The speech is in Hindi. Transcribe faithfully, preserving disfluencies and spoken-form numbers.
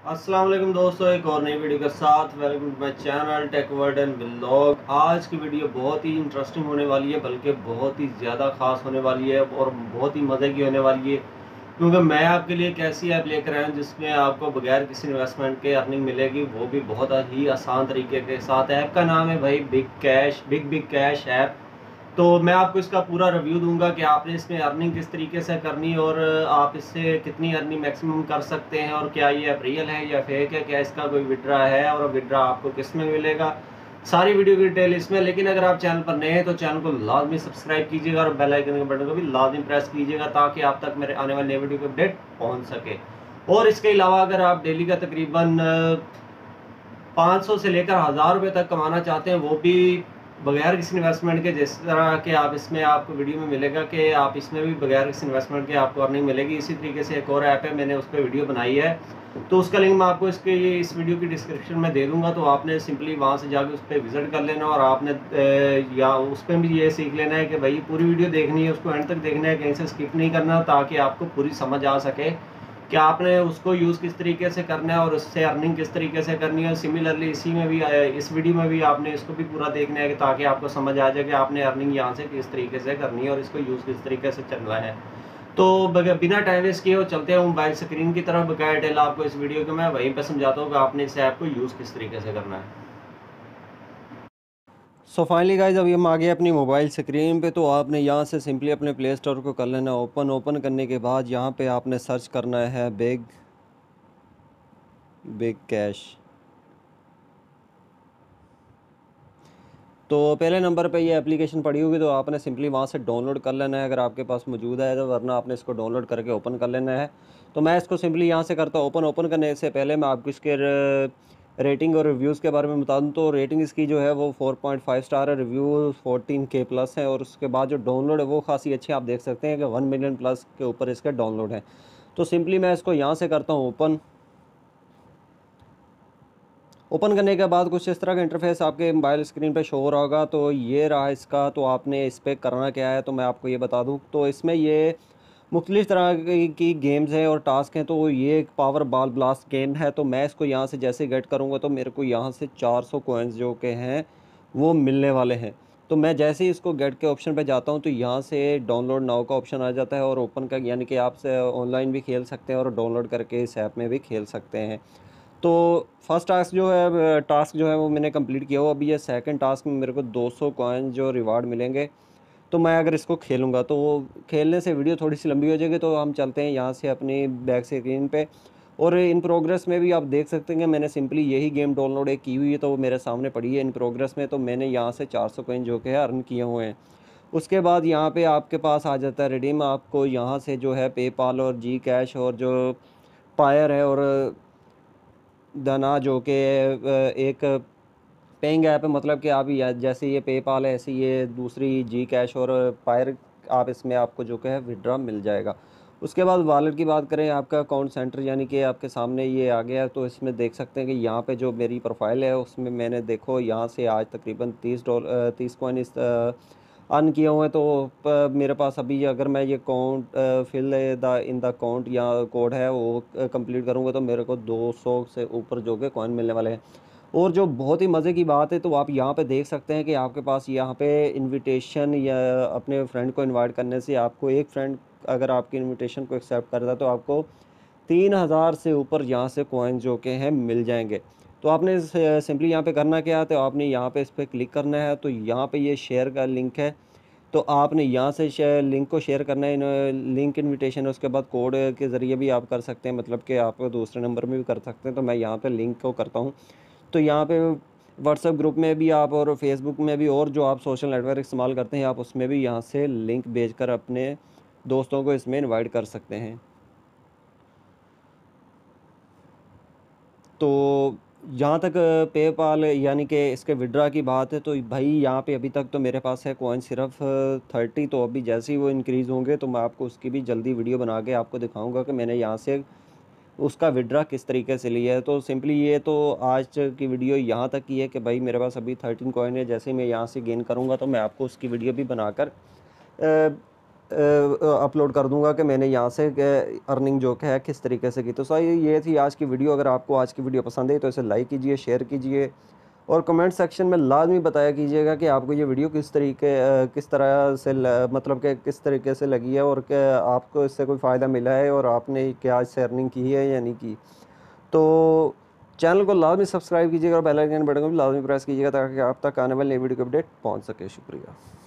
अस्सलाम वालेकुम दोस्तों, एक और नई वीडियो के साथ welcome to my channel tech world and vlog. आज की वीडियो बहुत ही इंटरेस्टिंग होने वाली है, बल्कि बहुत ही ज़्यादा ख़ास होने वाली है और बहुत ही मज़े की होने वाली है, क्योंकि मैं आपके लिए एक ऐसी ऐप लेकर आया हूँ जिसमें आपको बगैर किसी इन्वेस्टमेंट के अर्निंग मिलेगी, वो भी बहुत ही आसान तरीके के साथ। ऐप का नाम है भाई Big Cash, Big Big Cash app. तो मैं आपको इसका पूरा रिव्यू दूंगा कि आपने इसमें अर्निंग किस तरीके से करनी और आप इससे कितनी अर्निंग मैक्सिमम कर सकते हैं, और क्या ये ऐप रियल है या फेक है, क्या इसका कोई विड्रा है और विड्रा आपको किस में मिलेगा। सारी वीडियो की डिटेल इसमें। लेकिन अगर आप चैनल पर नए हैं तो चैनल को लाजमी सब्सक्राइब कीजिएगा और बेल आइकन के बटन को भी लाजमी प्रेस कीजिएगा, ताकि आप तक मेरे आने वाले नए वीडियो की अपडेट पहुंच सके। और इसके अलावा अगर आप डेली का तकरीबन पाँच सौ से लेकर हज़ार रुपये तक कमाना चाहते हैं, वो भी बगैर किसी इन्वेस्टमेंट के, जिस तरह के आप इसमें आपको वीडियो में मिलेगा कि आप इसमें भी बगैर किसी इन्वेस्टमेंट के आपको अर्निंग मिलेगी। इसी तरीके से एक और ऐप है, मैंने उस पर वीडियो बनाई है, तो उसका लिंक मैं आपको इसके इस वीडियो की डिस्क्रिप्शन में दे दूंगा। तो आपने सिंपली वहाँ से जाकर उस पर विजिट कर लेना और आपने या उस पर भी ये सीख लेना है कि भाई पूरी वीडियो देखनी है, उसको एंड तक देखना है, कहीं से स्किप नहीं करना, ताकि आपको पूरी समझ आ सके कि आपने उसको यूज़ किस तरीके से करना है और उससे अर्निंग किस तरीके से करनी है। सिमिलरली इसी में भी, इस वीडियो में भी आपने इसको भी पूरा देखना है, ताकि आपको समझ आ जाए कि आपने अर्निंग यहाँ से किस तरीके से करनी है और इसको यूज़ किस तरीके से चलना है। तो बिना टाइम वेस्ट किए चलते हैं मोबाइल स्क्रीन की तरफ। बकाया डिटेल आपको इस वीडियो के मैं वहीं पर समझाता हूँ कि आपने इस ऐप को यूज़ किस तरीके से करना है। सो फाइनली गाइज, अभी हम आ गए अपनी मोबाइल स्क्रीन पे। तो आपने यहाँ से सिंपली अपने प्ले स्टोर को कर लेना ओपन। ओपन करने के बाद यहाँ पे आपने सर्च करना है बिग बिग कैश। तो पहले नंबर पे ये एप्लीकेशन पड़ी होगी, तो आपने सिंपली वहाँ से डाउनलोड कर लेना है अगर आपके पास मौजूद है, तो वरना आपने इसको डाउनलोड करके ओपन कर लेना है। तो मैं इसको सिंपली यहाँ से करता हूँ ओपन। ओपन करने से पहले मैं आपको इसके रेटिंग और रिव्यूज़ के बारे में बता दूँ। तो रेटिंग इसकी जो है वो फोर पॉइंट फाइव स्टार है, रिव्यू फोर्टीन के प्लस है, और उसके बाद जो डाउनलोड है वो खासी अच्छी, आप देख सकते हैं कि वन मिलियन प्लस के ऊपर इसके डाउनलोड है। तो सिंपली मैं इसको यहाँ से करता हूँ ओपन। ओपन करने के बाद कुछ इस तरह का इंटरफेस आपके मोबाइल स्क्रीन पे शो हो रहा होगा। तो ये रहा इसका। तो आपने इस पर करना क्या है, तो मैं आपको ये बता दूं। तो इसमें ये मुख्तलिफ़ तरह की, की गेम्स हैं और टास्क हैं। तो ये एक पावर बॉल ब्लास्ट गेम है। तो मैं इसको यहाँ से जैसे गेट करूँगा तो मेरे को यहाँ से चार सौ कोइंस जो के हैं वो मिलने वाले हैं। तो मैं जैसे ही इसको गेट के ऑप्शन पे जाता हूँ तो यहाँ से डाउनलोड नाउ का ऑप्शन आ जाता है और ओपन का, यानी कि आप से ऑनलाइन भी खेल सकते हैं और डाउनलोड करके इस ऐप में भी खेल सकते हैं। तो फर्स्ट टास्क जो है टास्क जो है वो मैंने कंप्लीट किया हुआ। अभी ये सेकंड टास्क में मेरे को दो सौ कॉइन जो रिवार्ड मिलेंगे। तो मैं अगर इसको खेलूँगा तो खेलने से वीडियो थोड़ी सी लंबी हो जाएगी। तो हम चलते हैं यहाँ से अपनी बैक स्क्रीन पे, और इन प्रोग्रेस में भी आप देख सकते हैं कि मैंने सिंपली यही गेम डाउनलोड एक की हुई है, तो वो मेरे सामने पड़ी है इन प्रोग्रेस में। तो मैंने यहाँ से चार सौ कॉइन जो कि है अर्न किए हुए हैं। उसके बाद यहाँ पे आपके पास आ जाता है रिडीम। आपको यहाँ से जो है पेपाल और जी कैश और जो पायर है और दाना जो कि एक पेइंग ऐप है, मतलब कि आप या जैसे ये पेपाल है ऐसे ये दूसरी जी कैश और पायर, आप इसमें आपको जो कि है विड्रा मिल जाएगा। उसके बाद वॉलेट की बात करें, आपका अकाउंट सेंटर यानी कि आपके सामने ये आ गया है। तो इसमें देख सकते हैं कि यहाँ पे जो मेरी प्रोफाइल है उसमें मैंने देखो यहाँ से आज तकरीबन तीस डॉलर तीस कॉइन इस अर्न किए हुए हैं। तो प- मेरे पास अभी अगर मैं ये account fill the in the account या कोड है वो कंप्लीट करूँगा तो मेरे को दो सौ से ऊपर जो कि कॉइन मिलने वाले हैं। और जो बहुत ही मज़े की बात है, तो आप यहाँ पे देख सकते हैं कि आपके पास यहाँ पे इनविटेशन या अपने फ्रेंड को इनवाइट करने से, आपको एक फ्रेंड अगर आपकी इनविटेशन को एक्सेप्ट करता है तो आपको तीन हज़ार से ऊपर यहाँ से कॉइन जो के हैं मिल जाएंगे। तो आपने सिंपली यहाँ पे करना क्या है, तो आपने यहाँ पे इस पर क्लिक करना है। तो यहाँ पे ये शेयर का लिंक है, तो आपने यहाँ से शेयर लिंक को शेयर करना है। इन लिंक इनविटेशन, उसके बाद कोड के ज़रिए भी आप कर सकते हैं, मतलब कि आप दूसरे नंबर में भी कर सकते हैं। तो मैं यहाँ पे लिंक को करता हूँ। तो यहाँ पे व्हाट्सएप ग्रुप में भी आप और फेसबुक में भी और जो आप सोशल नेटवर्क इस्तेमाल करते हैं आप उसमें भी यहाँ से लिंक भेजकर अपने दोस्तों को इसमें इनवाइट कर सकते हैं। तो जहाँ तक पेपाल यानी कि इसके विड्रा की बात है, तो भाई यहाँ पे अभी तक तो मेरे पास है कॉइन सिर्फ थर्टी। तो अभी जैसे ही वो इंक्रीज़ होंगे तो मैं आपको उसकी भी जल्दी वीडियो बना के आपको दिखाऊंगा कि मैंने यहाँ से उसका विड्रा किस तरीके से लिया है। तो सिंपली ये तो आज की वीडियो यहाँ तक की है कि भाई मेरे पास अभी थर्टीन कॉइन है। जैसे ही मैं यहाँ से गेन करूँगा तो मैं आपको उसकी वीडियो भी बनाकर अपलोड कर दूंगा कि मैंने यहाँ से अर्निंग जो है किस तरीके से की। तो सर ये थी आज की वीडियो। अगर आपको आज की वीडियो पसंद आई तो इसे लाइक कीजिए, शेयर कीजिए और कमेंट सेक्शन में लाजमी बताया कीजिएगा कि आपको ये वीडियो किस तरीके किस तरह से मतलब कि किस तरीके से लगी है और कि आपको इससे कोई फ़ायदा मिला है और आपने क्या इससे अर्निंग की है या नहीं की। तो चैनल को लाजमी सब्सक्राइब कीजिएगा और बेल आइकन बटन को भी लाजमी प्रेस कीजिएगा ताकि आप तक आने वाली नई वीडियो की अपडेट पहुंच सके। शुक्रिया।